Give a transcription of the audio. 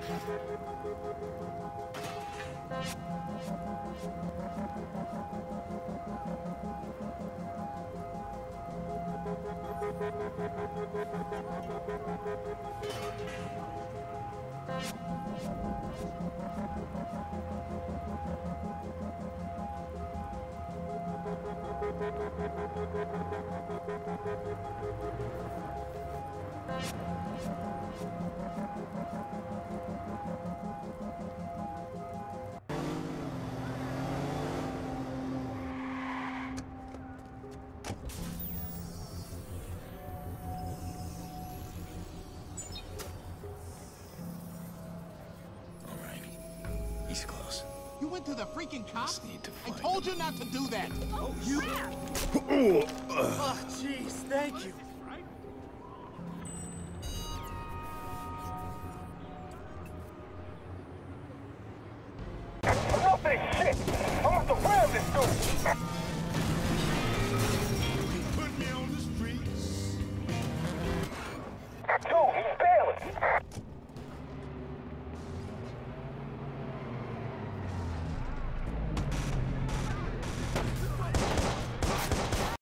He's close. You went to the freaking cops? Need to I find told you not to do that. Oh, You. oh, jeez, thank you. Enough that shit! I want to ram this dude! Put me on the streets. Dude, he's